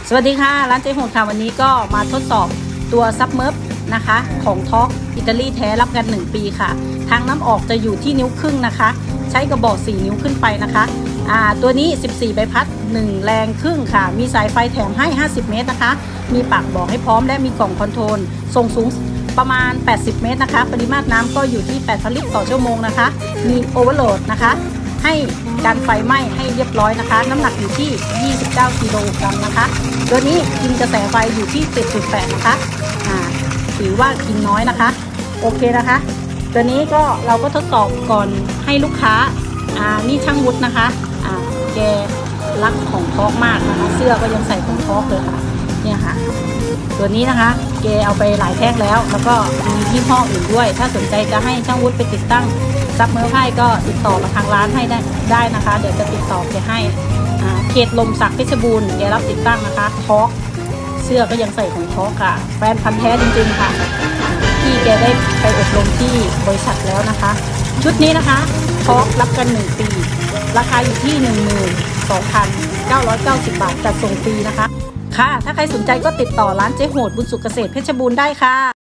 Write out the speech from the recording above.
สวัสดีค่ะร้านเจ๊โหดค่ะวันนี้ก็มาทดสอบตัวซับเมิร์ฟนะคะของท็อกอิตาลีแท้รับกัน1ปีค่ะทางน้ำออกจะอยู่ที่นิ้วครึ่งนะคะใช้กระบอก4นิ้วขึ้นไปนะคะตัวนี้14ใบพัด1แรงครึ่งค่ะมีสายไฟแถมให้50เมตรนะคะมีปากบอกให้พร้อมและมีกล่องคอนโทรลส่งสูงประมาณ80เมตรนะคะปริมาตรน้ำก็อยู่ที่8ลิตรต่อชั่วโมงนะคะมีโอเวอร์โหลดนะคะให้การไฟไหม้ให้เรียบร้อยนะคะน้ำหนักอยู่ที่29กิโลกรัมนะคะตัวนี้กินกระแสไฟอยู่ที่ 7.8 นะคะถือว่ากินน้อยนะคะโอเคนะคะตัวนี้ก็เราก็ทดสอบก่อนให้ลูกค้านี่ช่างวุฒินะคะแกรักของท็อกมากนะคะเสื้อก็ยังใส่ของท็อกเลยค่ะเนี่ยค่ะตัวนี้นะคะแกเอาไปหลายแท่งแล้วก็มียี่ห้ออื่นด้วยถ้าสนใจจะให้ช่างวุฒิไปติดตั้งซับเมอร์ไพ่ก็ติดต่อมาทางร้านให้ได้นะคะเดี๋ยวจะติดต่อแกให้เขตลมศักดิ์เพชรบูรณ์แกรับติดตั้งนะคะท็อกเสื้อก็ยังใส่ของท็อกค่ะแฟนพันธุ์แท้จริงๆค่ะที่แกได้ไปอบรมที่บริษัทแล้วนะคะชุดนี้นะคะท็อกรับกัน1ปีราคาอยู่ที่ 12,990 บาทจัดส่งฟรีนะคะค่ะถ้าใครสนใจก็ติดต่อร้านเจ๊โหดบุญสุขเกษตรเพชรบูรณ์ได้ค่ะ